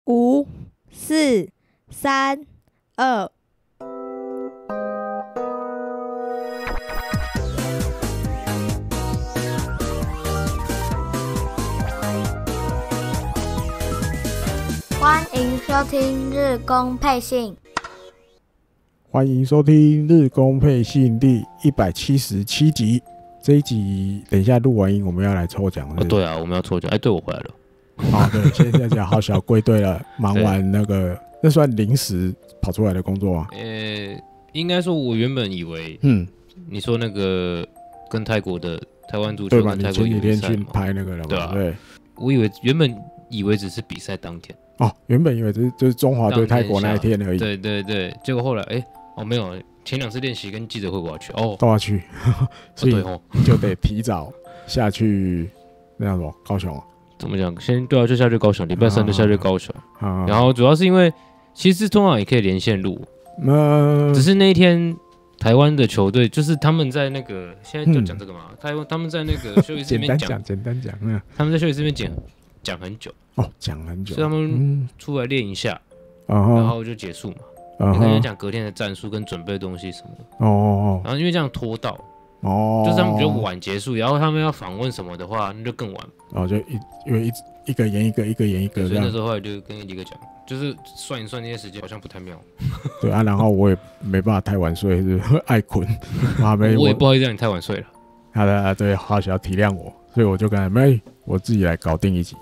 5、4、3、2。欢迎收听日工配信。 欢迎收听日工配信第177集。这一集等一下录完音，我们要来抽奖。 对啊，我们要抽奖。对，我回来了。 对，现在讲好小归队了，忙完那个，那算临时跑出来的工作吗？ 应该说，我原本以为，你说那个跟泰国的台湾足球跟泰国你前几天去拍那个了嘛？对， 我原本以为只是比赛当天。 原本以为就是中华对泰国那一天而已。 对，结果后来没有，前2次练习跟记者会我要去都要去，所以就得提早下去那叫什么高雄。 怎么讲？对啊，就下去高雄，礼拜3就下去高雄。然后主要是因为其实通常也可以连线录，只是那一天台湾的球队就是他们在那个现在就讲这个嘛，他们在那个休息室里面讲， 简单讲， 他们在休息室里面讲很久。 讲很久， 所以他们出来练一下，然后就结束嘛。你跟人讲隔天的战术跟准备东西什么的。然后因为这样拖到，就是他们比较晚结束，然后他们要访问什么的话，那就更晚。 就因为一个延一个，一个延一个。 所以那时候后来就跟李哥讲，就是算一算那些时间好像不太妙。 对啊，然后我也没办法太晚睡，是爱困。 我也不好意思让你太晚睡了。 好的，对，好想要体谅我，所以我就跟他我自己来搞定一集。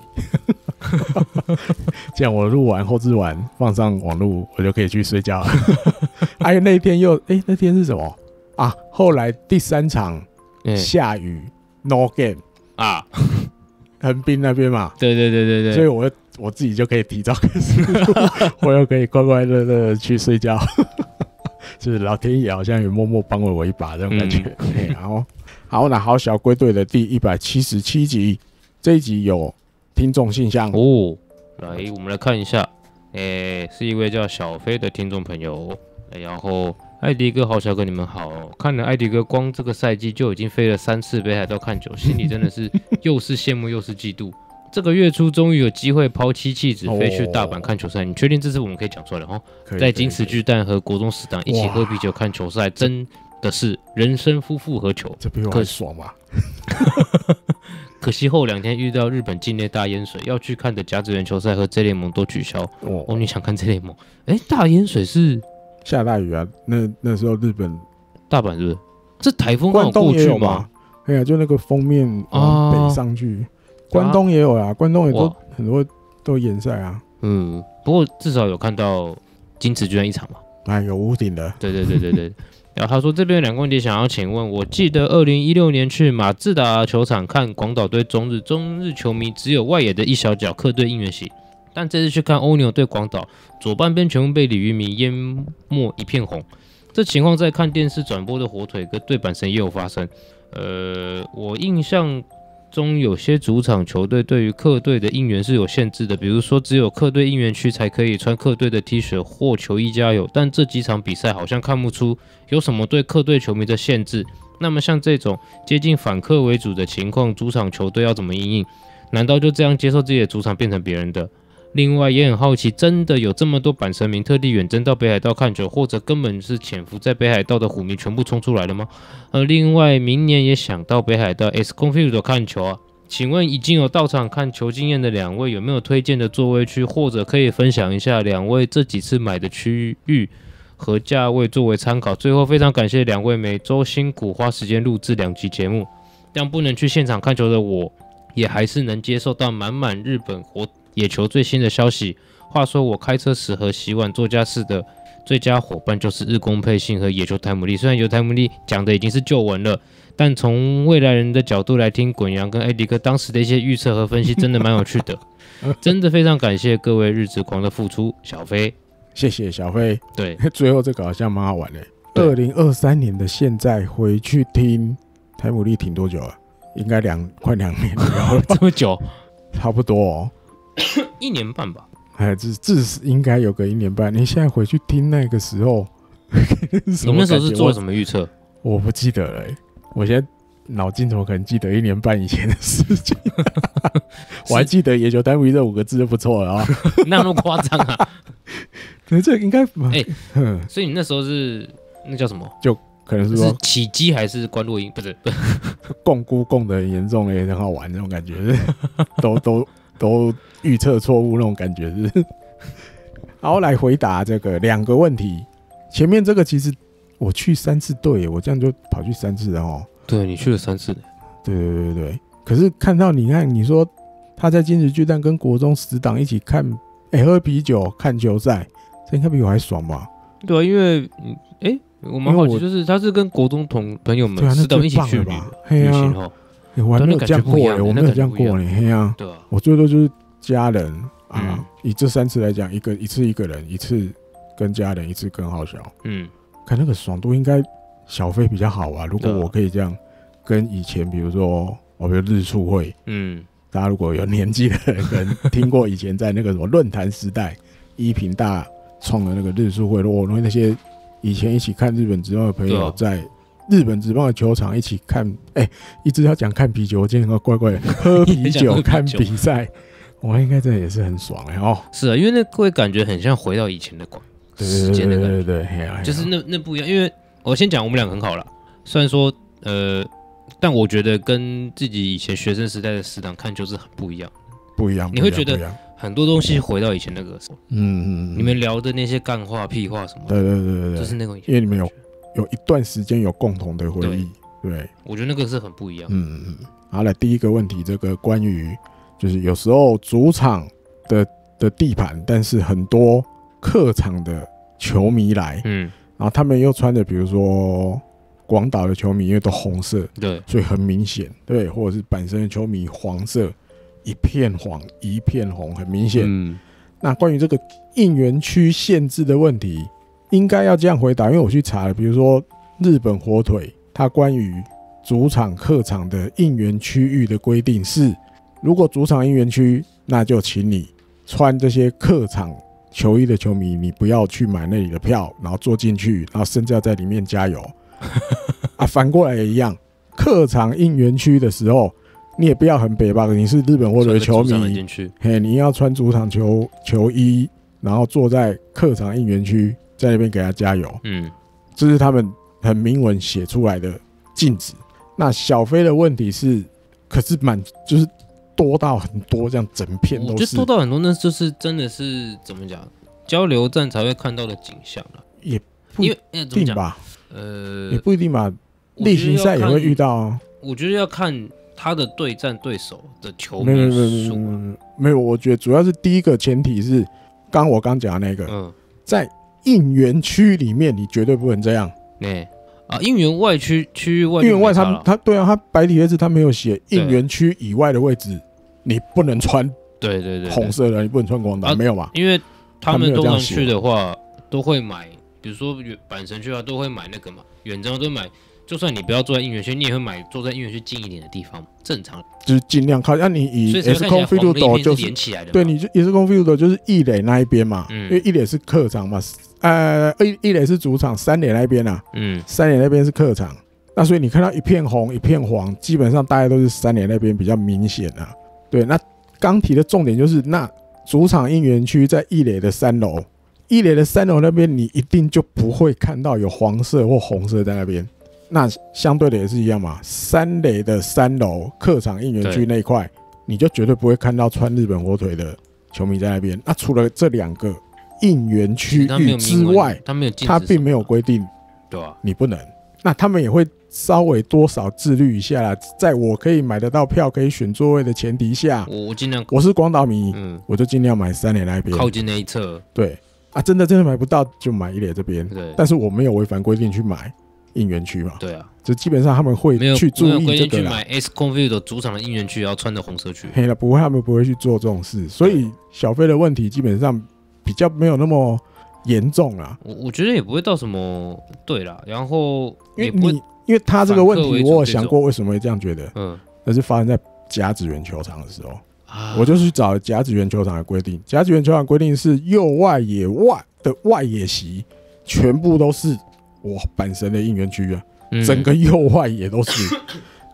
这样我录完后置完放上网路，我就可以去睡觉了。那天那天是什么啊？后来第3场下雨 ，no game 啊，横滨那边嘛。 对， 所以我自己就可以提早开始录，我又可以快快乐乐去睡觉。就是老天爷好像也默默帮了我一把这种感觉。好，那好小归队的第177集，这一集有听众信箱来我们来看一下，是一位叫小飞的听众朋友，然后艾迪哥好小哥你们好，看了艾迪哥光这个赛季就已经飞了3次北海道看球，心里真的是又是羡慕又是嫉妒。这个月初终于有机会抛妻弃子飞去大阪看球赛，你确定这次我们可以讲出来了在金石巨蛋和国中死党一起喝啤酒看球赛，真的是人生夫复何求， 这比我还爽吧。 可惜后2天遇到日本境内大淹水，要去看的甲子园球赛和 J 联盟都取消。你想看 J 联盟？大淹水是下大雨啊？那时候日本大阪是不是？这台风刚好过去吗？ 就那个封面往北上去，关东也有啊，关东也都很多都延赛啊。 不过至少有看到金池巨蛋1场嘛。 有屋顶的。 对。然后他说这边有2个问题想要请问，我记得2016年去马自达球场看广岛对中日球迷只有外野的一小角客队应援席，但这次去看欧牛对广岛，左半边全部被鲤鱼迷淹没一片红。这情况在看电视转播的火腿跟对板神也有发生。我印象中有些主场球队对于客队的应援是有限制的，比如说只有客队应援区才可以穿客队的 T 恤或球衣加油，但这几场比赛好像看不出有什么对客队球迷的限制。那么像这种接近反客为主的情况，主场球队要怎么因应？难道就这样接受自己的主场变成别人的？另外也很好奇，真的有这么多阪神迷特地远征到北海道看球，或者根本是潜伏在北海道的虎迷全部冲出来了吗？另外明年也想到北海道 ESCONFIELD 看球啊，请问已经有到场看球经验的2位有没有推荐的座位区，或者可以分享一下2位这几次买的区域和价位作为参考。最后非常感谢2位每周辛苦花时间录制2集节目，让不能去现场看球的我也还是能接受到满日本野球最新的消息。话说我开车时和洗碗做家事的最佳伙伴就是日工配信和野球台姆利，虽然有台姆利讲的已经是旧闻了，但从未来人的角度来听滚阳跟艾迪哥当时的一些预测和分析真的蛮有趣的。真的非常感谢各位日职狂的付出。小飞，谢谢小飞。 对， 最后这个好像蛮好玩的。2023年的现在回去听台姆利挺多久了？应该快2年了。 这么久？ 差不多 1年半吧。 至少应该有个1年半。你现在回去听那个时候， 你那时候是做了什么预测？ 我不记得了。我现在脑筋怎么可能记得1年半以前的事情？我还记得野球单位这5个字就不错了啊、哦， 哪有那么夸张啊？ 对，这应该所以你那时候是那叫什么？ 可能是是说起鸡还是关落音？不是， 共估共的很严重也很好玩那种感觉，都预测错误那种感觉是。好，来回答这个2个问题。前面这个其实我去3次队，我这样就跑去3次了哦。 对你去了3次， 对。可是看到你说他在金石巨蛋跟国中死党一起看，喝啤酒看球赛，这应该比我还爽吧？ 对啊，因为我蛮好奇，就是他是跟国中朋友们死党一起去旅行哦。 我还没有这样过我没有这样过呢。嘿啊， 对啊， 我最多就是家人啊，以这3次来讲，一次一个人，一次跟家人，一次跟浩小。看那个爽度应该小飞比较好啊。如果我可以这样跟以前，比如说比如日出会，大家如果有年纪的人可能听过以前在那个什么论坛时代，一平大创的那个日出会，如果那些以前一起看日本职棒的朋友在日本职棒的球场一起看，一直要讲看啤酒，我今天怪怪的，喝啤酒看比赛，我应该这也是很爽哦。 是啊，因为那会感觉很像回到以前的时间的感觉， 对， 就是那不一样。因为我先讲我们2个很好啦，虽然说但我觉得跟自己以前学生时代的死党看就是很不一样，你会觉得很多东西回到以前那个时候，你们聊的那些干话、屁话什么的，对，就是那种， 因为你们有一段时间有共同的回忆，对， 我觉得那个是很不一样。 好，来第一个问题，这个关于就是有时候主场的地盘，但是很多客场的球迷来，然后他们又穿的，比如说广岛的球迷因为都红色， 对， 所以很明显，对，或者是阪神的球迷黄色，一片黄一片红，很明显。那关于这个应援区限制的问题，应该要这样回答，因为我去查了，比如说日本火腿，它关于主场、客场的应援区域的规定是，如果主场应援区，那就请你穿这些客场球衣的球迷，你不要去买那里的票，然后坐进去，然后甚至要在里面加油。反过来也一样，客场应援区的时候，你也不要很北吧，你是日本火腿的球迷，你要穿主场球衣，然后坐在客场应援区，在那边给他加油。这是他们很明文写出来的禁止。那小飞的问题是，可是就是多到很多，这样整片都是。 我觉得多到很多，那就是真的是怎么讲，交流站才会看到的景象了。 也不一定吧，也不一定吧，例行赛也会遇到啊。 我觉得要看他的对战对手的球迷数。 没有，我觉得主要是第一个前提是，我刚讲的那个，在应援区里面，你绝对不能这样。 应援外区域外， 应援外他对啊，他白体贴纸他没有写应援区以外的位置，你不能穿对红色的，你不能穿广岛，没有嘛？ 因为他们通常去的话都会买，比如说阪神去的话都会买那个嘛，远征都买。就算你不要坐在应援区，你也会买坐在应援区近一点的地方，正常就是尽量靠。你以 S Confield 就是连起来的， 对，你就 S Confield 就是一垒那一边嘛，因为一垒是客场嘛，一垒是主场，三垒那边啊，三垒那边是客场，那所以你看到一片红一片黄，基本上大概都是三垒那边比较明显啊。对，那刚提的重点就是，那主场应援区在一垒的3楼，一垒的3楼那边你一定就不会看到有黄色或红色在那边。那相对的也是一样嘛，三垒的3楼客场应援区那一块，你就绝对不会看到穿日本火腿的球迷在那边。那除了这2个应援区域之外，他并没有规定， 对啊， 你不能。那他们也会稍微多少自律一下啦，在我可以买得到票、可以选座位的前提下， 我尽量， 我是广岛迷，我就尽量买3垒那边， 靠近那一侧。对啊，真的买不到就买1垒这边。对，但是我没有违反规定去买应援区嘛？对啊，就基本上他们会去注意这个啦。 去买 S Confield 主场的应援区，要穿的红色区。 嘿了，不会，他们不会去做这种事，所以小飞的问题基本上比较没有那么严重啦。 我觉得也不会到什么对啦，然后因为他这个问题，我有想过为什么会这样觉得。那是发生在甲子园球场的时候，我就去找甲子园球场的规定。甲子园球场规定是右外野外的外野席全部都是阪神的应援区啊，整个右外野都是。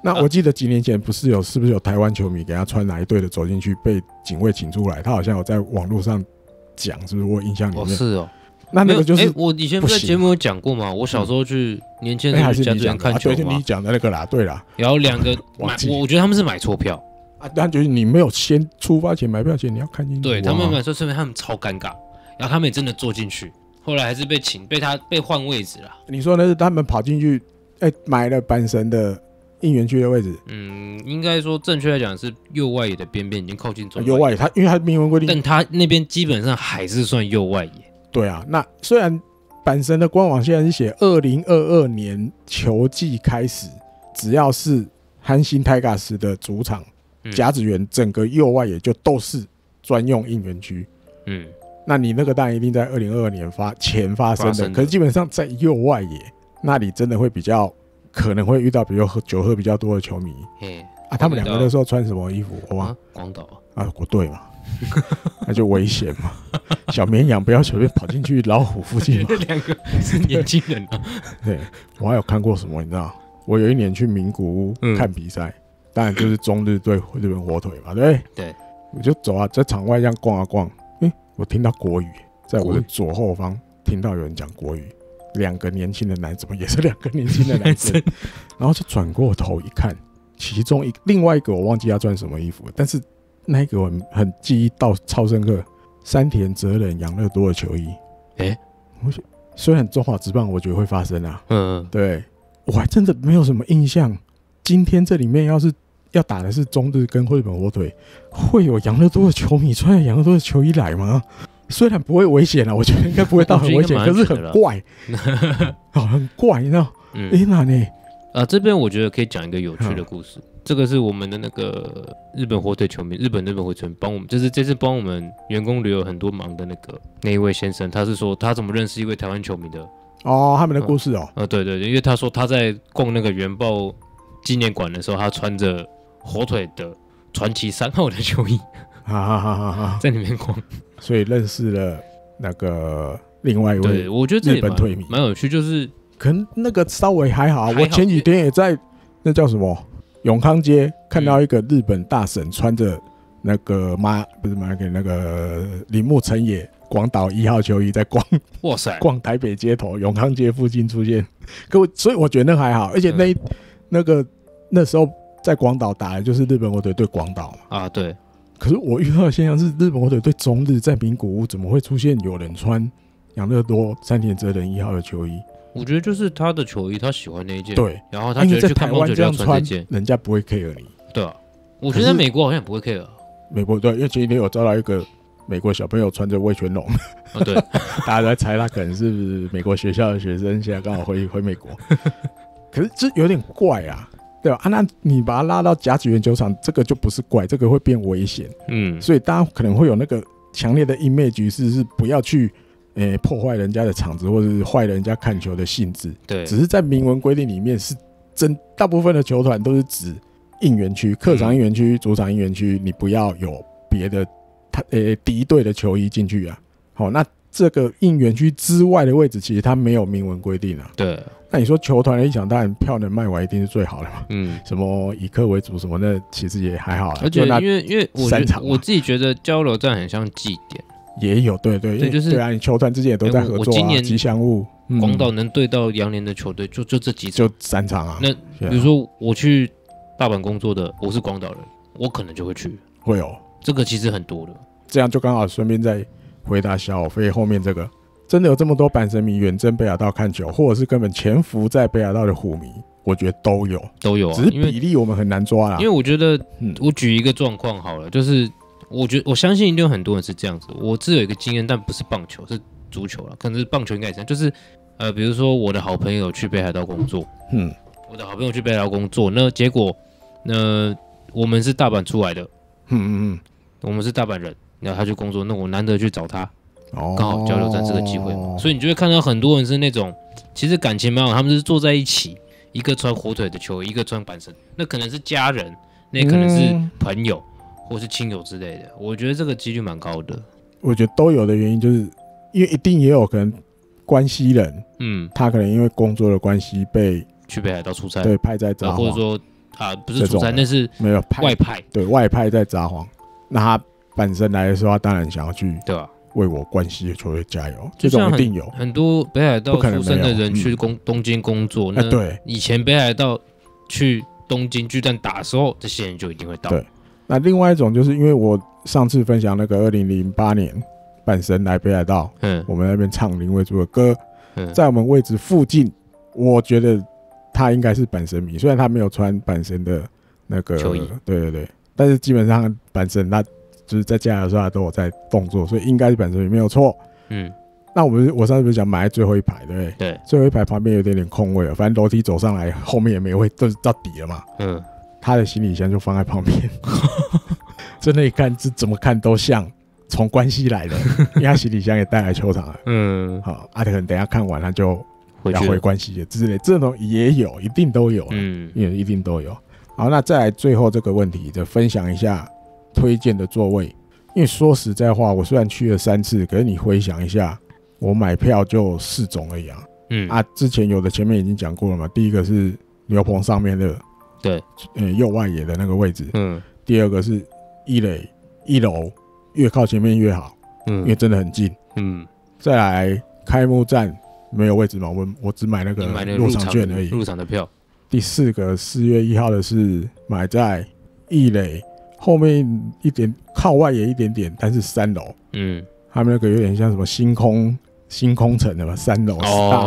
那我记得几年前是不是有台湾球迷给他穿哪一队的走进去，被警卫请出来？他好像有在网络上讲，是不是？我印象里面是哦。 那个就是我以前不是在节目有讲过吗？我小时候去年轻人家主人看球嘛， 对，你讲的那个啦，对啦。 然后2个我觉得他们是买错票啊，但就是你没有先出发前买票前你要看清楚。 对他们买错顺便他们超尴尬，然后他们也真的坐进去，后来还是被换位置了。 你说那是他们跑进去，买了阪神的应援区的位置。 应该说正确来讲是右外野的边边已经靠近中右外野，因为他明文规定， 但他那边基本上还是算右外野。 对啊，那虽然阪神的官网现在是写2022年球季开始，只要是阪神タイガース的主场甲子园，整个右外野就都是专用应援区。那你那个当然一定在2022年前发生的，可是基本上在右外野那里真的会比较可能会遇到比如酒喝比较多的球迷。他们2个那时候穿什么衣服？ 广岛国队嘛。那就危险嘛，小绵羊不要随便跑进去老虎附近嘛。 这2个是年轻人啊。 对，我还有看过什么，你知道？我有一年去名古屋看比赛，当然就是中日对日本火腿嘛，对不对？ 对， 我就走啊，在场外这样逛啊逛，我听到国语，在我的左后方听到有人讲国语，2个年轻的男，怎么也是2个年轻的男生，然后就转过头一看，其中另外一个我忘记他穿什么衣服，但是。那一个我很记忆到超深刻，山田哲人养乐多的球衣。虽然中华职棒我觉得会发生啊，对，我还真的没有什么印象。今天这里面要打的是中日跟日本火腿，会有养乐多的球迷穿着养乐多的球衣来吗？虽然不会危险啊，我觉得应该不会到很危险，可是很怪，很怪，你知道？那呢？ 这边我觉得可以讲一个有趣的故事。这个是我们的那个日本火腿球迷，日本火腿球迷帮我们，就是这次帮我们员工旅游很多忙的那一位先生，他是说他怎么认识一位台湾球迷的他们的故事对，因为他说他在逛那个原爆纪念馆的时候，他穿着火腿的传奇3号的球衣，在里面逛， 所以认识了那个另外一位， 对，我觉得这也蛮有趣，就是可能那个稍微还好，我前几天也在那叫什么？永康街看到一个日本大婶穿着那个那个铃木成也广岛1号球衣在逛台北街头，永康街附近出现，所以我觉得那还好，而且那时候在广岛打的就是日本火腿对广岛嘛。 对。 可是我遇到的现象是，日本火腿对中日在名古屋怎么会出现有人穿养乐多山田哲人1号的球衣？ 我觉得就是他的球衣，他喜欢那一件， 对， 然后他觉得去看棒球就要穿这件， 人家不会 care 你， 对啊。我觉得在美国好像也不会 care， 美国对，因为今天有招到一个美国小朋友穿着味全龙， 对， 大家都在猜他可能是美国学校的学生，现在刚好回美国，可是这有点怪啊，对吧？那你把他拉到甲子园球场，这个就不是怪，这个会变危险，所以大家可能会有那个强烈的 image 是不要去。破坏人家的场子，或者是坏人家看球的性质。 对， 只是在明文规定里面是大部分的球团都是指应援区、客场应援区、主场应援区，你不要有别的敌对的球衣进去啊。好，那这个应援区之外的位置，其实它没有明文规定啊。 对， 那你说球团的立场，当然票能卖完一定是最好的嘛。什么以客为主什么的，其实也还好啦。 而且因为我自己觉得交流站很像祭典。 也有对， 就是对啊，你球团之间也都在合作啊。 我今年吉祥物， 广岛能对到洋联的球队就这几场，就3场啊。 那比如说我去大阪工作的，我是广岛人，我可能就会去。 会有这个其实很多的， 这样就刚好顺便再回答小飞后面这个，真的有这么多阪神迷远征北海道看球，或者是根本潜伏在北海道的虎迷，我觉得都有啊， 只是比例我们很难抓啦。 因为我觉得，我举一个状况好了，就是。我相信一定有很多人是这样子。我自有一个经验，但不是棒球，是足球啦，可能是棒球应该也这样。就是比如说我的好朋友去北海道工作，我的好朋友去北海道工作，那结果我们是大阪出来的，我们是大阪人，然后他去工作，那我难得去找他，刚好交流站这个机会嘛，所以你就会看到很多人是那种其实感情蛮好，他们是坐在一起，一个穿火腿的球衣，一个穿阪神，那可能是家人，那可能是朋友。或是亲友之类的，我觉得这个几率蛮高的。 我觉得都有的原因，就是因为一定也有可能关系人，他可能因为工作的关系被去北海道出差， 对，派在札幌， 或者说啊，不是出差，那是没有外派， 对，外派在札幌。那他本身来的时候，他当然想要去， 对吧？ 为我关西的球队加油，这种一定有。 很多北海道出身的人去东京工作，那对， 以前北海道去东京巨蛋打的时候，这些人就一定会到。 对，那另外一种就是因为我上次分享那个2008年阪神来北海道，我们那边唱林慧珠的歌，在我们位置附近，我觉得他应该是阪神迷，虽然他没有穿阪神的那个球衣， 对，但是基本上阪神他就是在加油的时候他都有在动作，所以应该是阪神迷没有错。那我上次不是讲买在最后一排，对不对？对，最后一排旁边有点空位了，反正楼梯走上来，后面也没位，都是到底了嘛。他的行李箱就放在旁边，真的，一看这怎么看都像从关西来的，因为他行李箱也带来球场了。好，可能等一下看完他就要回关西了之类，这种也有，一定都有，一定都有。好，那再来最后这个问题，就分享一下推荐的座位。因为说实在话，我虽然去了3次，可是你回想一下，我买票就4种而已啊。之前有的前面已经讲过了嘛，第一个是牛棚上面的，对，右外野的那个位置。第二个是一垒1楼，越靠前面越好，因为真的很近。再来开幕战没有位置嘛，我只买那个入场券而已， 入场的票。 第4个4月1号的是买在一垒后面一点，靠外野一点点，但是3楼。他们那个有点像什么星空城的嘛，3楼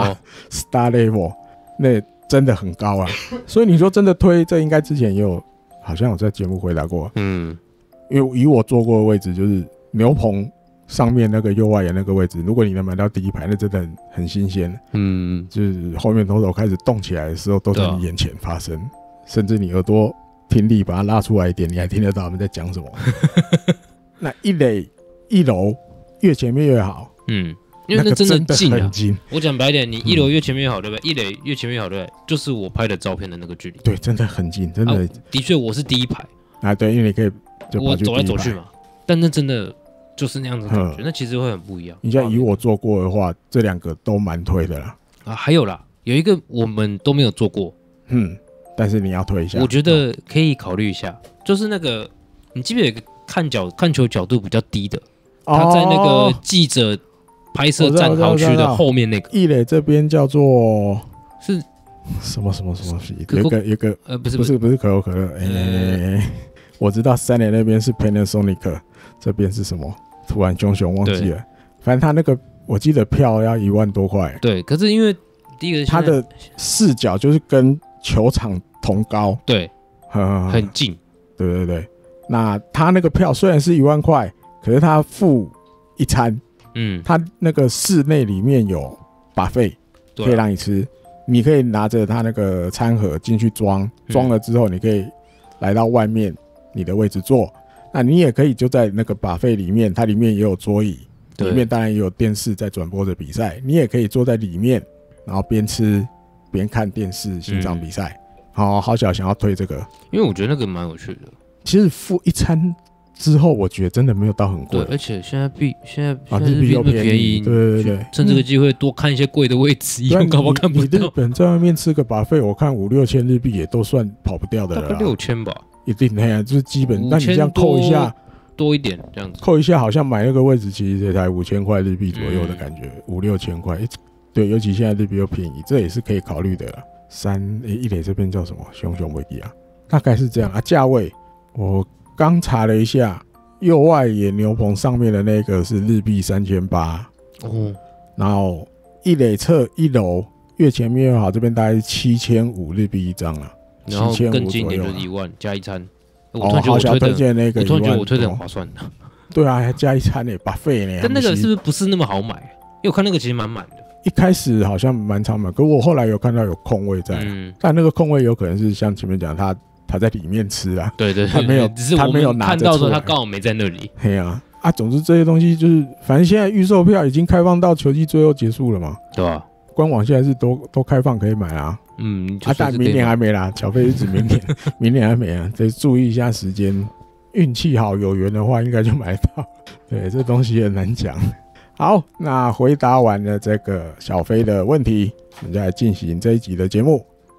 Star Level， 那真的很高啊。所以你说真的推，这应该之前也有，好像有在节目回答过。因为以我坐过的位置，就是牛棚上面那个右外野那个位置，如果你能买到第一排，那真的很新鲜。就是后面投手开始动起来的时候，都在你眼前发生，甚至你耳朵听力把它拉出来一点，你还听得到他们在讲什么。那一垒1楼越前面越好， 因为那真的近啊。 近， 我讲白一点，你1楼越前面越好，对不对？一垒越前面越好，对不对？就是我拍的照片的那个距离。 对，真的很近，真的。 的确，我是第一排啊，对，因为你可以就我走来走去嘛。但那真的就是那样子的感觉，那其实会很不一样。 你像以我做过的话，这2个都蛮推的啦。 还有啦，有一个我们都没有做过， 但是你要推一下， 我觉得可以考虑一下，就是那个你记不记得有一个看球角度比较低的，他在那个记者拍摄站好区的后面那个一垒这边叫做是什么？有一个不是可口可乐，我知道3垒那边是 Panasonic， 这边是什么？突然熊忘记了，反正他那个我记得票要1万多块。 对，可是因为第一个他的视角就是跟球场同高， 对，很近， 对。那他那个票虽然是1万块，可是他付一餐，他那个室内里面有 buffet 可以让你吃，你可以拿着他那个餐盒进去装了之后，你可以来到外面你的位置坐。那你也可以就在那个 buffet 里面，它里面也有桌椅，里面当然也有电视在转播着比赛，你也可以坐在里面，然后边吃边看电视欣赏比赛。好想要推这个， 因为我觉得那个蛮有趣的。 其实付一餐之后，我觉得真的没有到很贵， 对，而且现在日币又便宜，对， 趁这个机会多看一些贵的位置，以后搞不好看不到。 你日本在外面吃个 buffet， 我看5-6千日币也都算跑不掉的了， 大概6000吧， 一定那样，就是基本。那你这样扣一下， 多一点这样子， 扣一下，好像买那个位置其实也才5000块日币左右的感觉，5-6千块。对，尤其现在日币又便宜，这也是可以考虑的啦。一垒这边叫什么？熊维基啊，大概是这样啊。价位我刚查了一下，右外野牛棚上面的那个是日币3800然后一垒侧1楼越前面越好，这边大概是7500日币一张啊， 然后更近一点就是1万加一餐。 好想推荐那个， 我突然觉得我推的很划算的。 对啊，还加一餐呢，buffet呢。 但那个是不是那么好买？因为我看那个其实蛮满的。 一开始好像蛮常买，可我后来有看到有空位在，但那个空位有可能是像前面讲，他在里面吃啊， 对， 他没有， 只是他没有拿看到的时候他刚好没在那里。 嘿啊，总之这些东西就是，反正现在预售票已经开放到球季最后结束了嘛， 对吧？ 官网现在是都开放可以买啦，但明年还没啦，小费是指明年，明年还没啊，得注意一下时间，运气好有缘的话应该就买到，对，这东西很难讲。好，那回答完了这个小飞的问题，我们再来进行这一集的节目。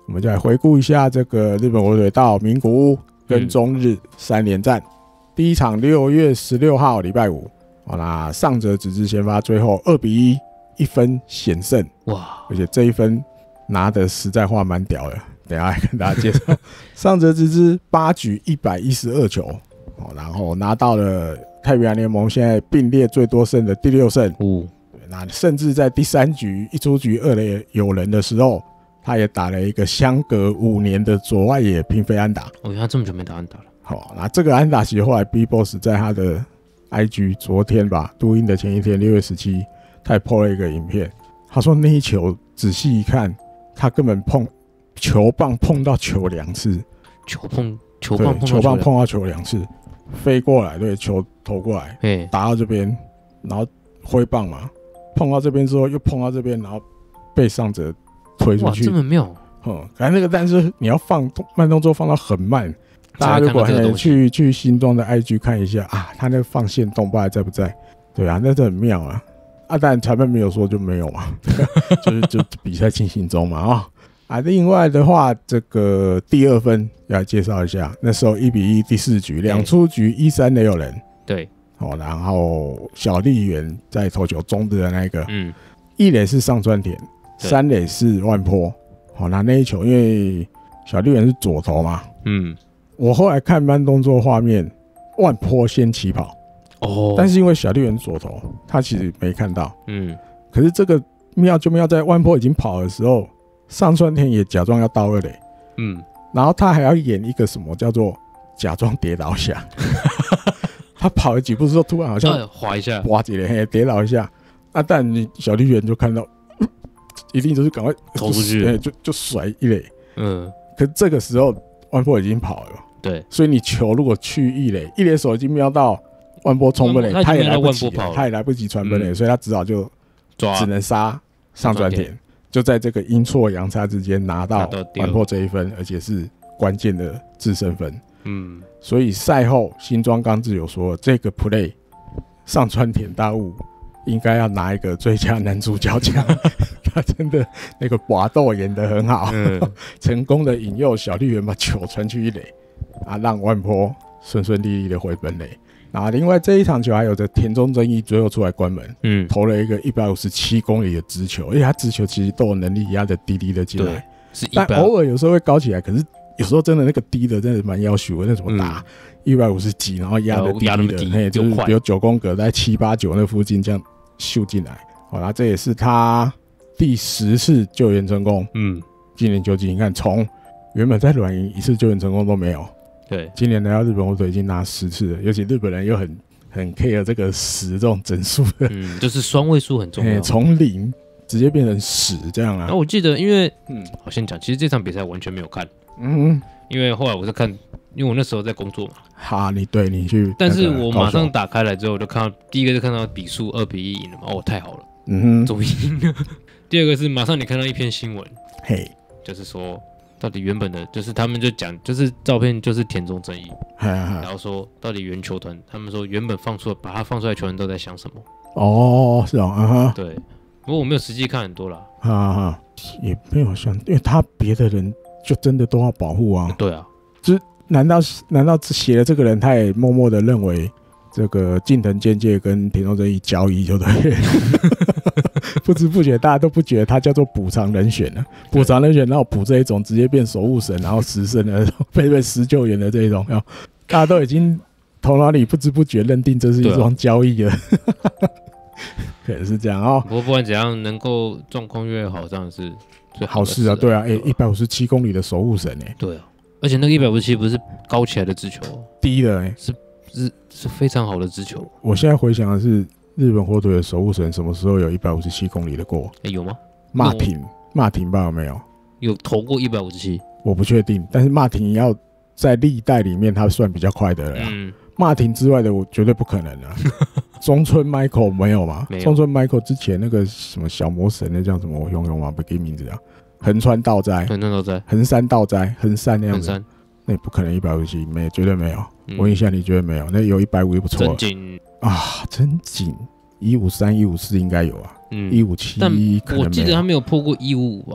我们就来回顾一下这个日本火腿到名古屋跟中日3连战。第一场6月16号礼拜五，那上泽直之先发，最后2-1，一分险胜。 哇！ 而且这一分拿的实在话蛮屌的，等一下来跟大家介绍。上泽直之8局112球，然后拿到了太平洋联盟现在并列最多胜的第6胜。那甚至在第3局一出局2垒有人的时候，他也打了一个相隔5年的左外野平飞安打。 原来他这么久没打安打了。 好，那这个安打其实后来 B-Boss 在他的 IG 昨天吧，录音的前一天6月17，他也 po 了一个影片。他说那一球仔细一看，他根本球棒碰到球2次，球棒碰到球2次，飞过来，对，球投过来，打到这边，然后挥棒嘛，碰到这边之后又碰到这边，然后被上者推出去。哇， 这么妙！ 感觉那个，但是你要放慢动作放到很慢。大家如果去新庄的 IG 看一下啊，他那个放线动不知道在不在？对啊，那真的很妙啊！当然裁判没有说就没有嘛，就比赛进行中嘛另外的话，这个第2分要来介绍一下，那时候1-1第4局2出局1-3垒有人， 对， 然后小笠原在投球中的那个，1垒是上川田，3垒是万波，那一球因为小笠原是左投嘛，我后来看慢动作画面，万波先起跑，但是因为小笠原左投，他其实没看到，可是这个妙就妙在万波已经跑的时候，上川田也假装要到2垒，然后他还要演一个什么叫做假装跌倒下，他跑了几步之后，突然好像滑一下， 滑几垒跌倒一下，但你小笠原就看到，一定就是赶快投出去， 就甩1垒，可是这个时候万波已经跑了。 对， 所以你球如果去1垒，1垒手已经瞄到万波冲本垒，他也来不及，他也来不及传本垒，所以他只好就只能杀上川田，就在这个阴错阳差之间拿到万波这一分，而且是关键的制胜分。所以赛后新庄刚志有说，这个 play 上川田大悟应该要拿一个最佳男主角奖。他真的那个拔豆演得很好，成功的引诱小笠原把球传去1垒。让万波顺顺利利的回本垒。另外这一场球还有着田中正义最后出来关门，投了一个157公里的直球，而且他直球其实都有能力压得低低的进来，但偶尔有时候会高起来，可是有时候真的那个低的真的蛮要求的，那怎么打150几，然后压得低低的，就是比如9宫格在7、8、9那附近这样秀进来，那这也是他第10次救援成功。今年究竟你看，从原本在软银1次救援成功都没有。 对， 今年来到日本火腿已经拿10次了，尤其日本人又很 care 这个10这种整数的， 就是双位数很重要， 从0直接变成10这样啊。 然后我记得，因为我先讲，其实这场比赛完全没有看，因为后来我是看，因为我那时候在工作嘛。 你去， 但是我马上打开来之后，我就看到第一个就看到比数2-1赢了嘛，太好了，终于赢了。第二个是马上你看到一篇新闻，就是说。到底原本的，就是他们就讲，就是照片就是田中正义，然后说到底原球团，他们说原本把他放出来的球员都在想什么？ 是对，不过我没有实际看很多啦， 也没有想，因为他别的人就真的都要保护啊。 对啊， 就是难道写了这个人，他也默默的认为这个近藤健介跟田中正义交易就对了。不知不觉大家都不觉得他叫做补偿人选了，补偿人选然后补这一种直接变守护神，然后10胜的被10救援的这一种，大家都已经头脑里不知不觉认定这是一桩交易了。可能是这样不过不管怎样，能够状况越好，这样是最好的事啊。对啊，157公里的守护神对啊，而且那个157不是高起来的直球， 低的是非常好的直球。 我现在回想的是。日本火腿的守护神什么时候有157公里的过？ 有吗？ 马挺吧有没有？ 有投过157？ 我不确定，但是马挺要在历代里面他算比较快的了。马挺之外的我绝对不可能了。中村 Michael 没有吗？中村 Michael 之前那个什么小魔神那叫什么？我用吗？不给名字啊。横川道哉，横山道哉，横山那样子，那也不可能157，没绝对没有。我问一下，你觉得没有？那有150就不错了。真紧153、154应该有啊，157可能没有。 但我记得他没有破过155吧？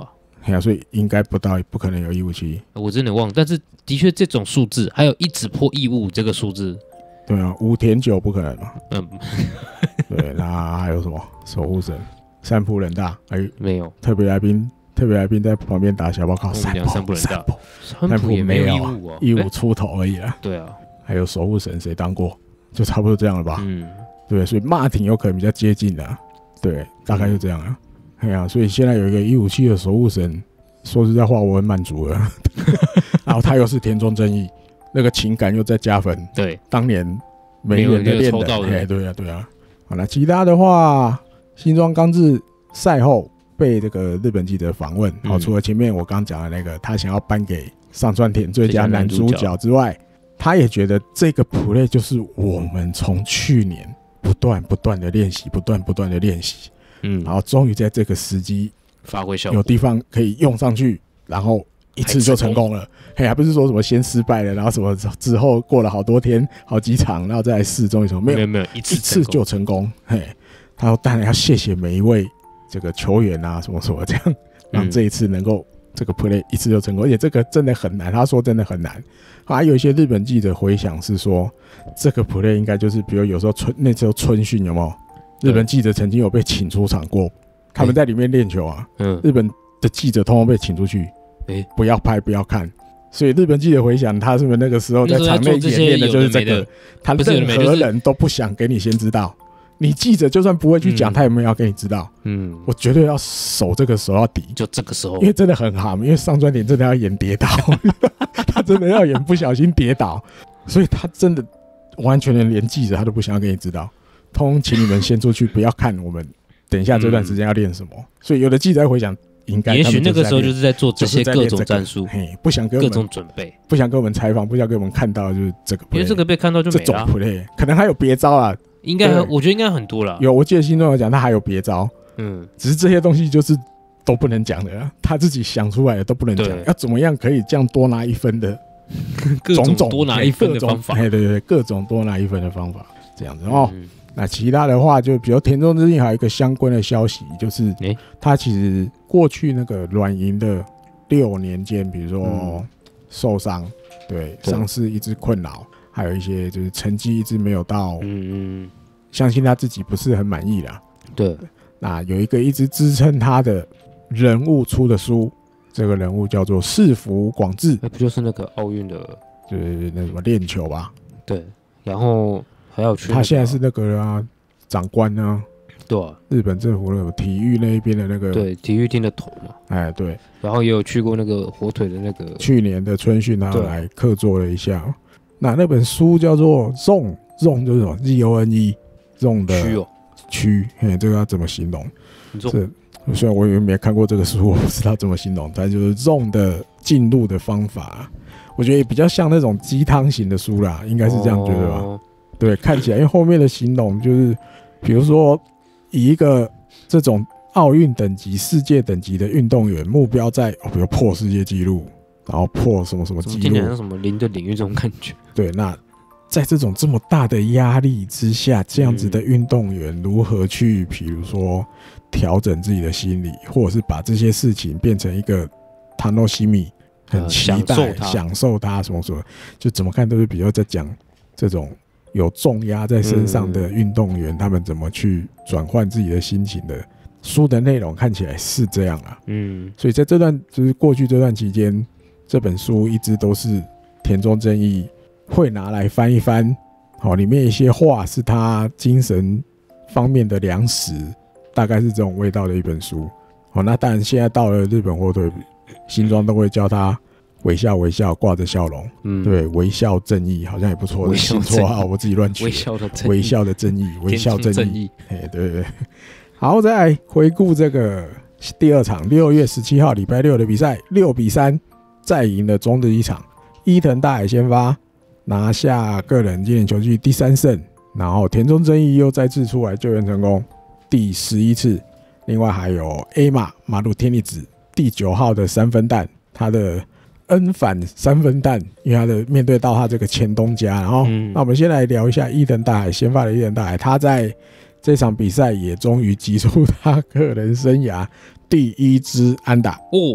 所以应该不可能有157。 我真的忘了，但是的确这种数字，还有一直破155这个数字， 对啊，武田久不可能嘛。 嗯， 对，那还有什么守护神三浦忍大？ 没有特别来宾在旁边打小报告， 三浦忍大，三浦浦也没有有 155哦 ，155出头而已啦。 对啊， 还有守护神谁当过？就差不多这样了吧。 嗯， 对，所以马挺有可能比较接近的，对，大概就这样啊。所以现在有一个157的守护神，说实在话，我很满足了。然后他又是田中正义，那个情感又在加分。 对， 当年没人的练的，对啊。好了，其他的话，新庄刚志赛后被这个日本记者访问，除了前面我刚讲的那个，他想要颁给上川田最佳男主角之外，他也觉得这个 play 就是我们从去年不断的练习，不断的练习。然后终于在这个时机发挥效果， 有地方可以用上去，然后一次就成功了。还不是说什么先失败了，然后什么之后过了好多天、好几场，然后再来试，终于成功。没有，一次就成功。他说当然要谢谢每一位这个球员啊，什么什么这样，让这一次能够这个 play 一次就成功，而且这个真的很难。他说真的很难。还有一些日本记者回想是说，这个 play 应该就是比如有时候那时候春训有没有？日本记者曾经有被请出场过，他们在里面练球啊。日本的记者通通被请出去，不要拍，不要看。所以日本记者回想，他是不是那个时候在场内演练的就是这个？他任何人都不想给你先知道。你记者就算不会去讲，他也没有要给你知道。我绝对要守这个守到底。 就这个时候， 因为真的很好，因为上专点真的要演跌倒，他真的要演不小心跌倒，所以他真的完全的连记者他都不想要给你知道。请你们先出去，不要看我们等一下这段时间要练什么。所以有的记者回想，应该也许那个时候就是在做这些各种战术， 不想给我们各种准备， 不想给我们采访，不想给我们看到就是这个 play， 因为这个被看到就没了。 这种 play 可能还有别招啊， 应该我觉得应该很多啦。 有，我记得新庄有讲他还有别招，只是这些东西就是都不能讲的啊，他自己想出来的都不能讲，要怎么样可以这样多拿1分的各种多拿1分的方法， 对，各种多拿1分的方法，这样子哦。那其他的话，就比如田中之近还有一个相关的消息，就是他其实过去那个软银的6年间，比如说受伤，对伤势一直困扰，还有一些就是成绩一直没有到，相信他自己不是很满意啦。对，那有一个一直支撑他的人物出的书，这个人物叫做市福广志， 不就是那个奥运的， 就是那什么练球吧？对， 然后。还有他现在是那个啊，长官啊， 对啊， 日本政府那个体育那一边的那个， 对，体育厅的头嘛， 对， 然后也有去过那个火腿的那个， 去年的春训他来客座了一下。那本书叫做 Zone 就是什么 ZONE Zone 的区，这个要怎么形容？虽然我也没看过这个书，我不知道怎么形容，但就是 Zone 的进入的方法，我觉得也比较像那种鸡汤型的书啦，应该是这样觉得吧？对，看起来，因为后面的形容就是，比如说以一个这种奥运等级、世界等级的运动员，目标在比如破世界纪录，然后破什么什么纪录， 听起来像什么零的领域这种感觉。 对，那在这种这么大的压力之下，这样子的运动员如何去，比如说调整自己的心理，或者是把这些事情变成一个楽しみ，很期待、享受它什么什么，就怎么看都是比较在讲这种。有重压在身上的运动员，他们怎么去转换自己的心情的？书的内容看起来是这样啊，所以在这段就是过去这段期间，这本书一直都是田中正义会拿来翻一翻，里面一些话是他精神方面的粮食，大概是这种味道的一本书。那当然现在到了日本火腿，新庄都会叫他。微笑微笑，挂着笑容，对，微笑正义好像也不错的新绰号，我自己乱取。微笑的正义，微笑正义，对。好，再来回顾这个第2场6月17号礼拜6的比赛，6-3再赢了中日一场，伊藤大海先发拿下个人经典球季第3胜，然后田中正义又再次出来救援成功，第11次。另外还有 A 马鲁天利子第9号的3分弹，他的。N 反3分弹，因为他的面对到他这个前东家，然后那我们先来聊一下伊藤大海先发的伊藤大海，他在这场比赛也终于击出他个人生涯第1支安打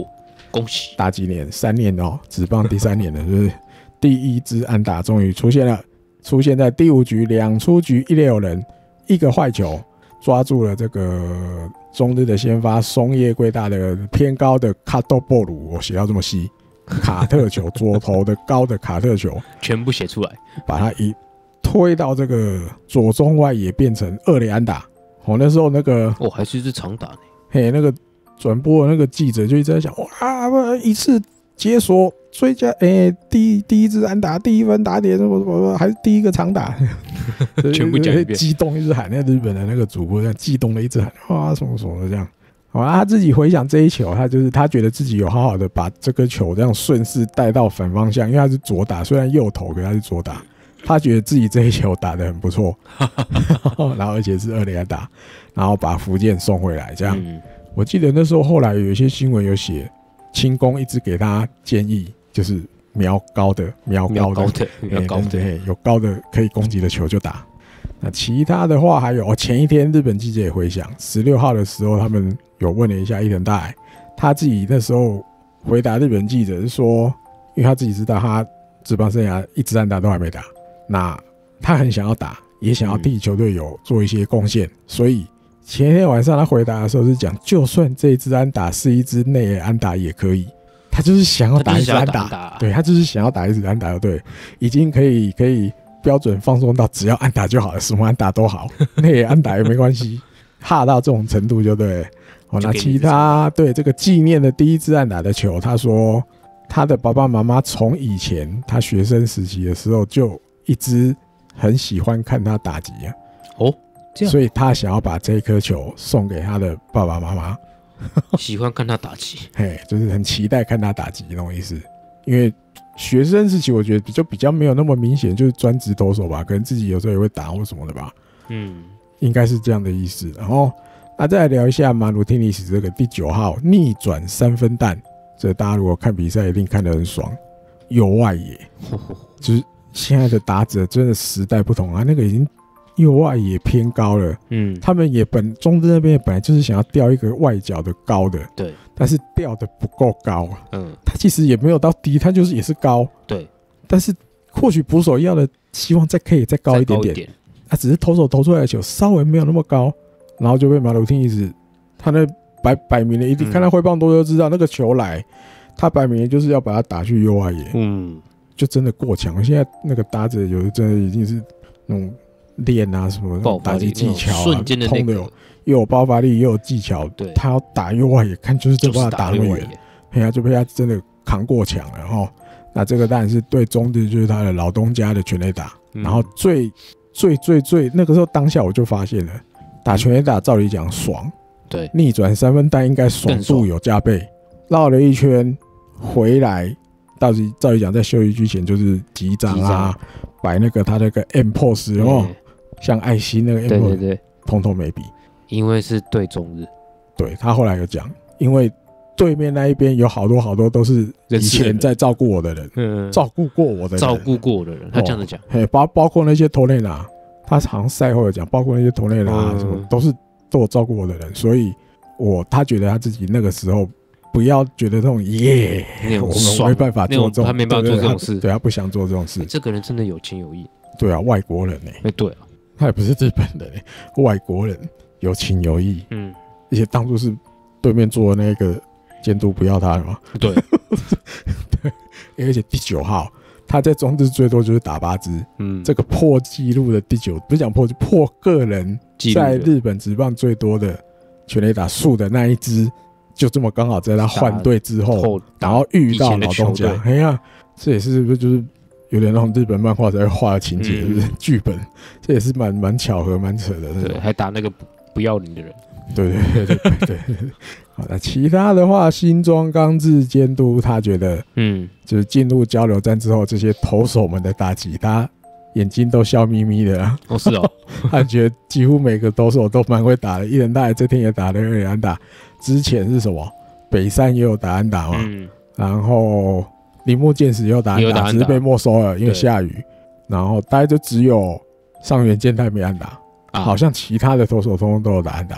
恭喜！ 打几年？3年哦，职棒第3年了，就是第1支安打终于出现了，出现在第5局2出局1垒有人，1个坏球，抓住了这个中日的先发松叶贵大的偏高的卡多波鲁，我写到这么细，卡特球，左投的高的卡特球， 全部写出来， 把它一推到这个左中外野，变成2垒安打。那时候那个还是一支长打呢。 嘿，那个转播的那个记者就一直在讲，哇，一次解锁最佳，第一支安打，第1分打点，什么，还是第1个长打， 全部讲一遍， 激动一直喊，那日本的那个主播这样激动的一直喊，哇，什么什么的这样。他自己回想这一球，他觉得自己有好好的把这个球这样顺势带到反方向，因为他是左打，虽然右投，可是他是左打。他觉得自己这一球打得很不错，然后而且是2垒安打，然后把福建送回来。这样，我记得那时候后来有一些新闻有写，清宫一直给他建议，就是瞄高的，有高的可以攻击的球就打。那其他的话还有，前一天日本记者也回想，16号的时候他们有问了一下伊藤大海，他自己那时候回答日本记者是说，因为他自己知道他职棒生涯1支安打都还没打。那他很想要打，也想要替球队有做一些贡献，所以前一天晚上他回答的时候是讲，就算这一支安打是一支内野安打也可以，他就是想要打一支安打，对，他就是想要打一支安打，对，已经可以标准放松到只要安打就好了，什么安打都好，内野安打也没关系，哈到这种程度就对了。那其他对这个纪念的第1支安打的球，他说他的爸爸妈妈从以前他学生时期的时候就一直很喜欢看他打击啊， 这样， 所以他想要把这颗球送给他的爸爸妈妈。 喜欢看他打击， 就是很期待看他打击那种意思。因为学生时期我觉得比较没有那么明显，就是专职投手吧，可能自己有时候也会打或什么的吧。应该是这样的意思。然后再来聊一下马鲁汀尼斯这个第9号逆转3分弹，这大家如果看比赛一定看得很爽，右外野，就是现在的打者真的时代不同啊，那个已经右外野偏高了。他们也中日那边也本来就是想要调一个外角的高的， 对， 但是调的不够高。他其实也没有到低，他就是也是高， 对， 但是或许捕手要的希望可以再高一点点，只是投手投出来的球稍微没有那么高，然后就被马鲁汀一直他那摆明了，一定看他挥棒多就知道那个球来，他摆明了就是要把它打去右外野。就真的过强，现在那个打者有的真的已经是那种练啊什么打击技巧啊， 瞬间的那个又有爆发力又有技巧， 对， 他要打右外野，看就是真把他打那么远，就被他真的扛过强了。那这个当然是对中日就是他的老东家的全垒打，然后最那个时候当下我就发现了，打全垒打照理讲爽， 对， 逆转3分弹应该爽度有加倍，绕了一圈回来。照理讲，在休息区前就是击掌啊，摆那个他那个 M pose 像爱心那个 M pose， 对，通通没比， 因为是对中日。对， 他后来有讲，因为对面那一边有好多都是以前在照顾我的人，照顾过我的人， 他这样子讲， 包括那些投内拿，他好像赛后有讲，包括那些投内拿什么都有照顾我的人，所以他觉得他自己那个时候。不要觉得那种我们没办法做这种， 他没办法做这种事， 对，他不想做这种事。 这个人真的有情有义。 对啊，外国人对啊， 他也不是日本人外国人有情有义。而且当初是对面做的那个监督不要他了嘛。对，对，而且第9号他在中日最多就是打8支，这个破纪录的第9，不是讲破个人在日本职棒最多的全垒打数的那一支。就这么刚好在他换队之后，然后遇到老东家，这也是就是有点那种日本漫画才会画的情节，就是剧本，这也是蛮巧合、蛮扯的。 对，还打那个不要脸的人。 对。好，那其他的话，新庄刚志监督他觉得，就是进入交流战之后，这些投手们的打击，他眼睛都笑眯眯的啊。 是哦， 他觉得几乎每个投手都蛮会打的，伊藤大海这天也打了2垒安打。之前是什么？北山也有打安打嘛，然后铃木健史也有打安打，只是被没收了，因为下雨。然后大概就只有上原健太没安打，好像其他的投手通通都有打安打。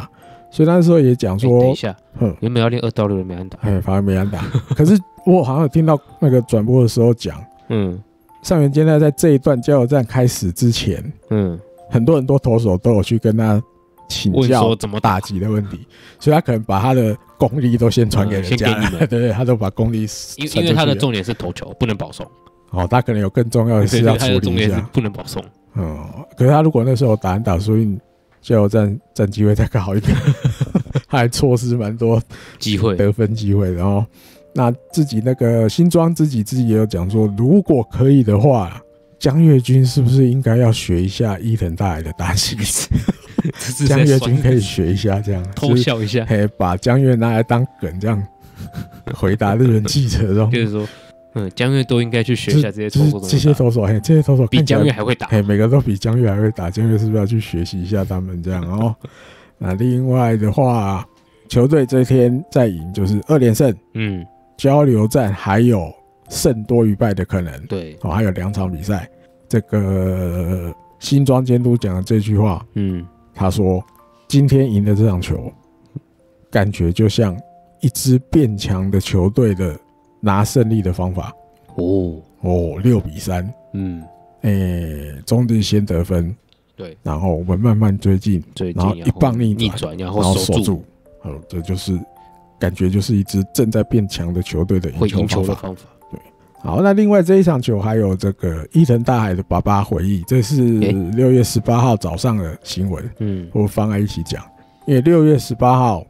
所以那时候也讲说， 等一下，原本要练2到6的没安打， 反而没安打。可是我好像有听到那个转播的时候讲，上原健太在这一段加油站开始之前，很多投手都有去跟他请教怎么打击的问题，所以他可能把他的功力都先传给人家，对对，他都把功力因为他的重点是投球，不能保送。 他可能有更重要的事要处理一下。他的重点是不能保送。 可是他如果那时候打安打，说不定加油站战绩会再更好一点，他还错失蛮多机会得分机会。然后那自己那个新庄自己也有讲说，如果可以的话，江越君是不是应该要学一下伊藤大海的打击？江越君可以学一下，这样偷笑一下， 把江越拿来当梗，这样回答日本记者中， 就是说。江越都应该去学一下这些投手， 这些投手比江越还会打， 每个都比江越还会打。江越是不是要去学习一下他们这样？那另外的话，球队这天再赢就是2连胜，交流战还有胜多于败的可能，对，还有2场比赛。这个新庄监督讲的这句话，他说今天赢的这场球，感觉就像一支变强的球队的拿胜利的方法。6-3，中日先得分，对，然后我们慢慢追进，然后一棒逆转，然后守住，这就是感觉就是一支正在变强的球队的赢球的方法。对，好，那另外这一场球还有这个伊藤大海的爸爸回忆，这是6月18号早上的新闻，我放在一起讲，因为6月18号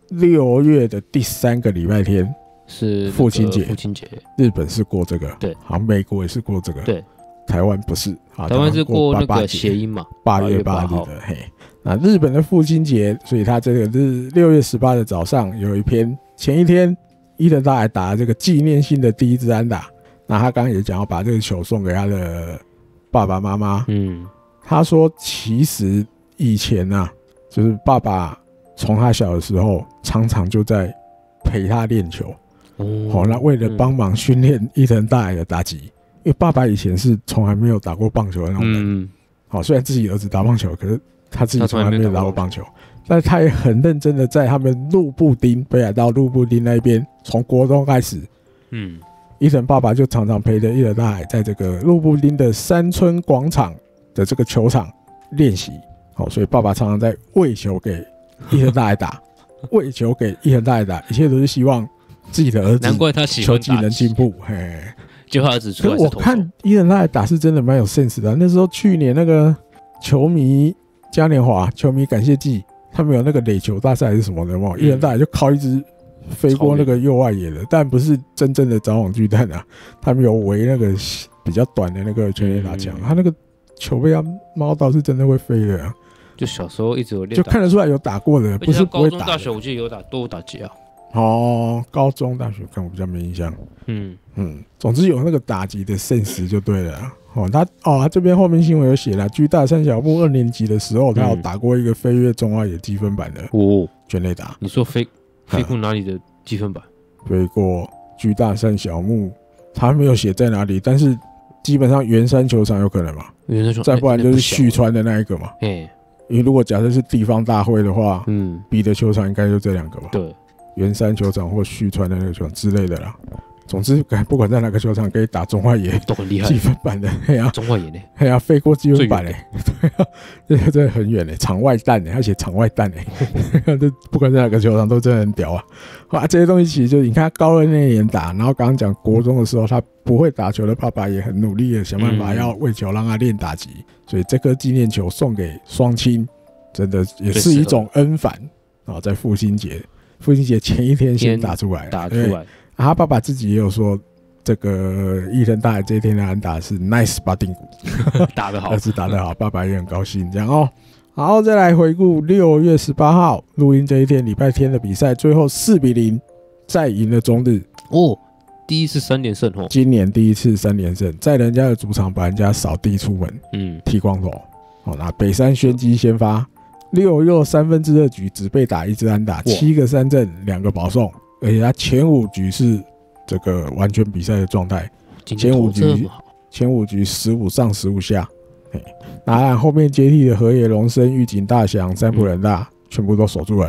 ，6月的第3个礼拜天。是父亲节，日本是过这个，对，好，美国也是过这个，对，台湾不是， 台湾是过那个谐音嘛 ，8月8日的，嘿，那日本的父亲节，所以他这个是6月18的早上有一篇，前一天伊藤大海打了这个纪念性的第1支安打，那他刚刚也讲要把这个球送给他的爸爸妈妈，他说其实以前啊，就是爸爸从他小的时候常常就在陪他练球。那为了帮忙训练伊藤大海的打击，因为爸爸以前是从来没有打过棒球的那种人，虽然自己儿子打棒球，可是他自己从来没有打过棒球，但是他也很认真的在他们路布丁北海道路布丁那边，从国中开始，伊藤爸爸就常常陪着伊藤大海在这个路布丁的山村广场的这个球场练习，所以爸爸常常在喂球给伊藤大海打，喂球给伊藤大海打，一切都是希望自己的儿子， 难怪他喜欢球技能进步， 就他儿子出来是投手。 可是我看伊藤大海打是真的蛮有 sense 的，那时候去年那个球迷嘉年华球迷感谢季，他们有那个垒球大赛还是什么的嘛，伊藤大海就靠一只飞过那个右外野的，但不是真正的早网巨蛋啊，他们有围那个比较短的那个全垒打墙，他那个球被他猫到是真的会飞的啊。 就小时候一直有练， 就看得出来有打过的，不是不会打的。 高中大学我记得都有打击啊。 高中大学看我比较没印象。总之有那个打击的 sense 就对了。他这边后面新闻有写了，居大三小木2年级的时候，他有打过一个飞越中外野积分板的全垒打。 你说飞过哪里的积分板？ 飞过居大三小木，他没有写在哪里，但是基本上圆山球场有可能嘛？再不然就是旭川的那一个嘛。因为如果假设是地方大会的话，比的球场应该就这2个吧。对。圆山球场或旭川的那个球场之类的啦，总之不管在哪个球场可以打中外野都很厉害， 积分板的， 中外野呢， 飞过积分板嘞，对啊，这个真的很远嘞，场外弹嘞，他写场外弹嘞，这不管在哪个球场都真的很屌啊！这些东西其实就是你看高2那年打，然后刚刚讲国中的时候，他不会打球的爸爸也很努力的想办法要喂球让他练打击，所以这颗纪念球送给双亲，真的也是一种恩返啊，在父亲节前一天先打出来，他爸爸自己也有说，这个伊藤大海这一天的安打是 nice 巴丁鼓， 打得好， 儿子打得好，爸爸也很高兴这样哦。好，再来回顾6月18号录音这一天礼拜天的比赛，最后4-0再赢了中日第一次3连胜哦， 今年第一次3连胜，在人家的主场把人家扫地出门，剃光头。那北山宣基先发。6又2/3局只被打1支安打，7个3振2个保送，而且他前5局是这个完全比赛的状态，前5局15上15下，然后后面接替的河野龙生、玉井大翔、三浦人大全部都守住了，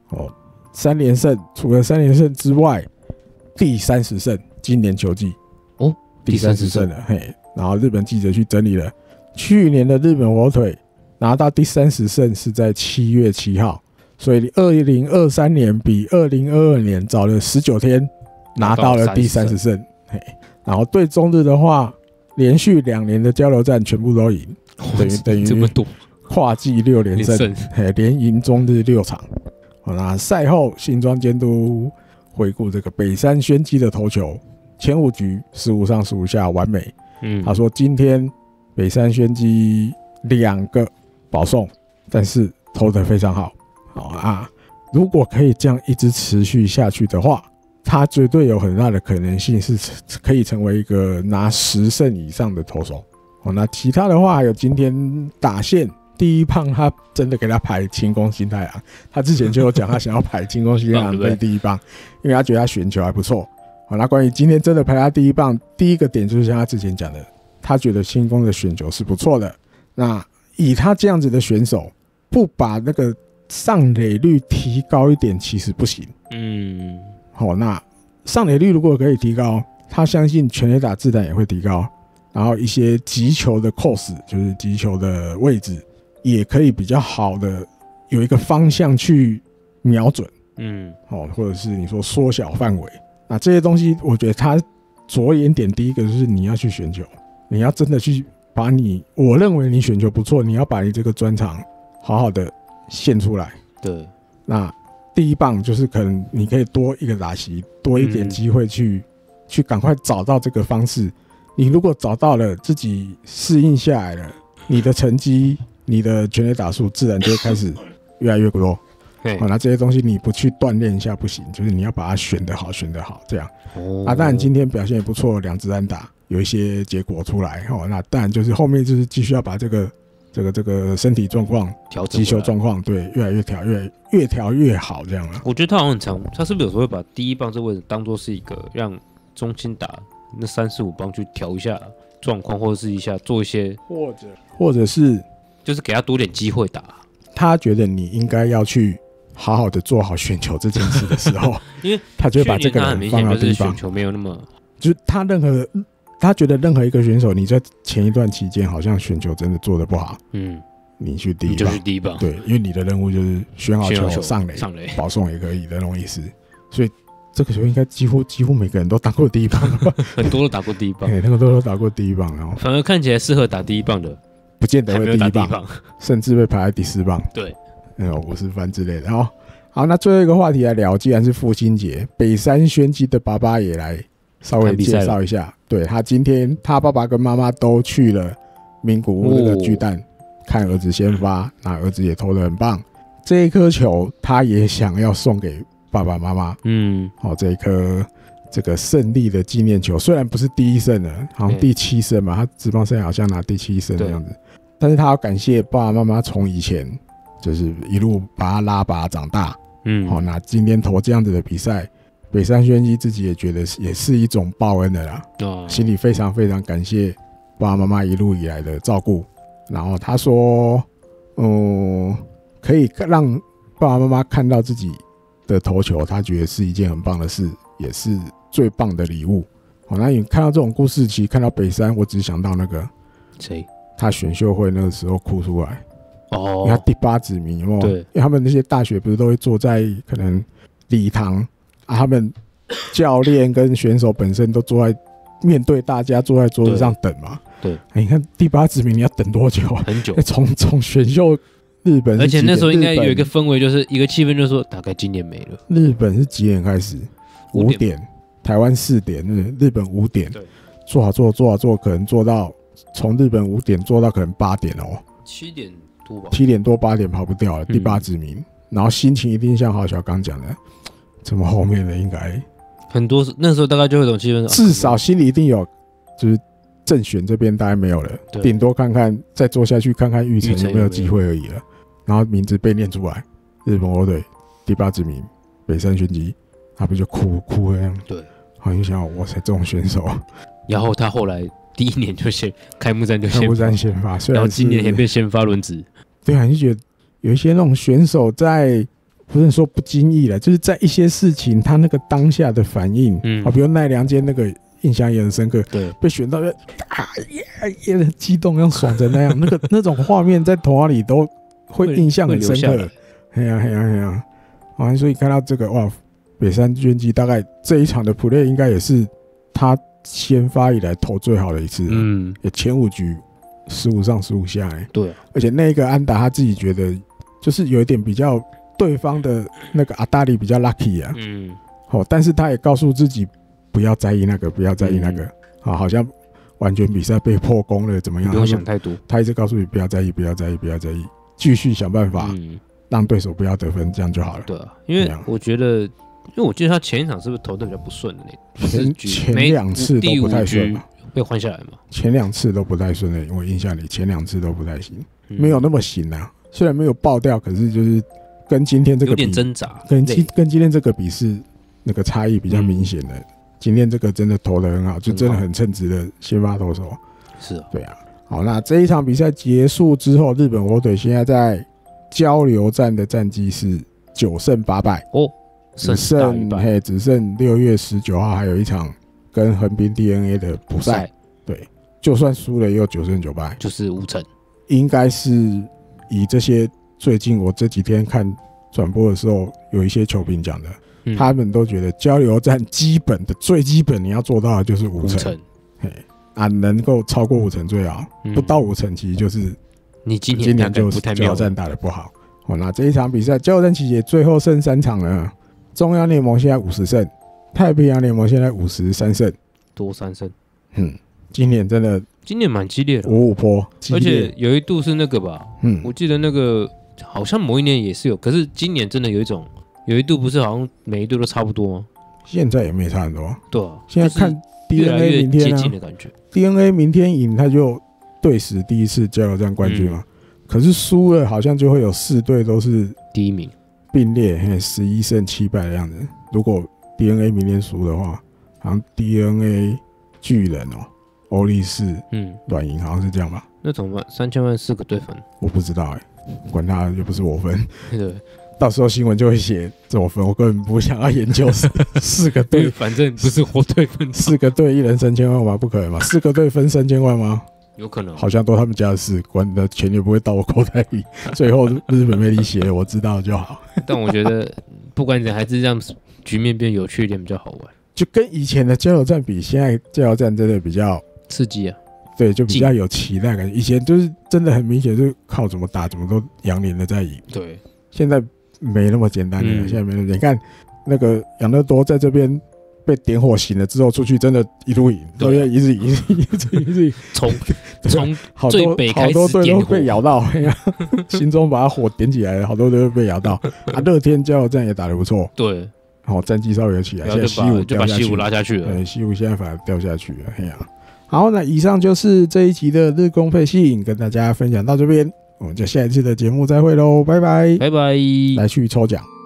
3连胜，除了3连胜之外，第30胜，今年球季第30胜了，嘿。然后日本记者去整理了去年的日本火腿拿到第30胜是在7月7号，所以2023年比2022年早了19天拿到了第30胜，嘿。然后对中日的话，连续2年的交流战全部都赢，等于这么多跨季6连胜，连赢中日6场。那赛后新庄监督回顾这个北山宣基的投球，前5局15上15下完美。他说今天北山宣基2个保送，但是投得非常好。如果可以这样一直持续下去的话，他绝对有很大的可能性是可以成为一个拿10胜以上的投手。那其他的话，还有今天打线第一棒，他真的给他排清宫新太郎。他之前就有讲他想要排清宫新太郎对第一棒，因为他觉得他选球还不错。那关于今天真的排他第一棒，第一个点就是像他之前讲的，他觉得清宫的选球是不错的。那以他这样子的选手，不把那个上垒率提高一点，其实不行。那上垒率如果可以提高，他相信全垒打自然也会提高，然后一些击球的 course， 就是击球的位置，也可以比较好的有一个方向去瞄准。或者是你说缩小范围。那这些东西，我觉得他着眼点第一个就是你要去选球，你要真的去把我认为你选球不错，你要把你这个专长好好的献出来。 对， 那第一棒就是可能你可以多一个打席，多一点机会去赶快找到这个方式。你如果找到了，自己适应下来了，你的成绩、你的全垒打数自然就会开始越来越多。那这些东西你不去锻炼一下不行，就是你要把它选得好这样。当然今天表现也不错，2支安打，有一些结果出来。那当然就是后面就是继续要把这个身体状况、击球状况，对，越来越调，越调越好这样了。 我觉得他好像很常，他是不是有时候会把第一棒这位置当作是一个让中心打那3、4、5棒去调一下状况，或者是做一些， 或者是就是给他多点机会打。 他觉得你应该要去好好的做好选球这件事的时候， 因为他就会把这个人放到第一棒。 选球没有那么， 就是他觉得任何一个选手，你在前一段期间好像选球真的做得不好，你去第一棒， 就是第一棒， 对，因为你的任务就是选好球上垒，保送也可以的那种意思。所以这个球应该几乎每个人都打过第一棒了吧？ 很多都打过第一棒， 那个都打过第一棒，然后反而看起来适合打第一棒的， 不见得会第一棒，甚至被排在第4棒。 对。 50番之类的。好，那最后一个话题来聊，既然是父亲节，北山宣基的爸爸也来稍微介绍一下。对，他今天他爸爸跟妈妈都去了名古屋那个巨蛋看儿子先发，那儿子也投得很棒。这一颗球他也想要送给爸爸妈妈。这一颗这个胜利的纪念球，虽然不是第1胜了，好像第7胜嘛，他职棒生涯好像拿第7胜的样子，但是他要感谢爸爸妈妈从以前就是一路把他拉拔长大。那今天投这样子的比赛，北山宣基自己也觉得也是一种报恩的啦，心里非常非常感谢爸爸妈妈一路以来的照顾。然后他说，可以让爸爸妈妈看到自己的投球，他觉得是一件很棒的事，也是最棒的礼物。那你看到这种故事，其实看到北山，我只想到那个谁， 他选秀会那个时候哭出来。因为他第8指名，有没有？ 对， 因为他们那些大学不是都会坐在可能礼堂啊，他们教练跟选手本身都坐在面对大家，坐在桌子上等嘛。 对， 你看第8指名你要等多久？ 很久。 从选秀日本， 而且那时候应该有一个氛围，就是一个气氛，就是说大概今年没了。 日本是几点开始？5点，台湾4点，日本5点。对，做好做，可能做到从日本5点做到可能8点哦。 7点。 7点多8点跑不掉了，第8指名，然后心情一定像郝小刚讲的，怎么后面的应该很多，那时候大概就会有种气氛， 至少心里一定有，就是正选这边大概没有了，顶多看看再做下去看看玉成有没有机会而已了。然后名字被念出来，日本火腿第8指名北山宣基，他不就哭了样？对，好像想哇塞这种选手， 然后他后来第1年就开幕战先发， 然后今年也变先发轮值。 对啊，你就觉得有一些那种选手在不是说不经意了，就是在一些事情他那个当下的反应，比如奈良间那个印象也很深刻， 对， 被选到也很激动，像爽成那样，那种画面在头脑里都会印象很深刻。嘿呀，所以看到这个哇，北山卷基大概这一场的 play 应该也是他先发以来投最好的一次，也前5局15上15下， 对， 而且那个安打他自己觉得就是有一点比较对方的那个阿达里比较 lucky 啊，但是他也告诉自己不要在意那个，不要在意那个，好像完全比赛被破功了怎么样？ 不用想太多， 他一直告诉你不要在意，不要在意，不要在意，继续想办法让对手不要得分，这样就好了。 对啊，因为我觉得，因为我记得他前一场是不是投的比较不顺的那前2次都不太顺嘛， 被换下来嘛， 前2次都不太顺的，我印象里前2次都不太行，没有那么行啊。虽然没有爆掉，可是就是跟今天这个比有点挣扎， 跟今天这个比是那个差异比较明显的。今天这个真的投得很好，就真的很称职的先发投手。 是啊， 对啊。好，那这一场比赛结束之后，日本火腿现在在交流战的战绩是9胜8败哦， 只剩6月19号还有一场跟横滨 DNA 的补赛。对，就算输了也有9胜9败， 就是5成。应该是以这些最近我这几天看转播的时候，有一些球评讲的。他们都觉得交流战基本的最基本你要做到的就是5成，能够超过5成最好，不到5成其实就是你今年就交流战打得不好。那这一场比赛交流战其实最后剩3场了，中央联盟现在50胜，太平洋联盟现在53胜， 多3胜。 今年真的蛮激烈的 ，55波， 而且有一度是那个吧，我记得那个好像某一年也是有，可是今年真的有一度不是好像每一度都差不多吗？ 现在也没差很多。 对啊， 现在看 DNA 明天接近的感觉。 DNA 明天赢，他就队史第一次交流战冠军嘛。可是输了，好像就会有4队都是第一名， 并列11胜7败的样子。如果 DNA 明天输的话，好像 DNA 巨人欧力士软银好像是这样吧？ 那怎么办？3000万4个对分， 我不知道管他，又不是我分。 对。 到时候新闻就会写怎么分，我根本不想要研究4个队， 反正不是我对分 ，4个队1人3000万吗？不可能吧？4个队分3000万吗？ 有可能， 好像都他们家的事，管的钱也不会到我口袋里。最后日本媒体写我知道就好。 但我觉得不管怎样，还是让局面变有趣一点比较好玩。 就跟以前的交流战比，现在交流战真的比较刺激啊。对， 就比较有期待感。以前就是真的很明显，就是靠怎么打，怎么都洋联的在赢。 对， 现在没那么简单了，现在没那么简单。你看那个养乐多在这边被点火醒了之后，出去真的一路赢，对，一直赢，从最北开始，好多队都被咬到，心中把火点起来了，好多队都被咬到。乐天交流战也打得不错， 对， 战绩稍微有起来，现在西武就把西武拉下去了， 对，西武现在反而掉下去了，好，那以上就是这一集的日工配信，跟大家分享到这边。我们就下一次的节目再会喽，拜拜， 拜拜， 来去抽奖。